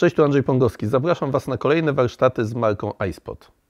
Cześć, tu Andrzej Pągowski. Zapraszam Was na kolejne warsztaty z marką iSpot.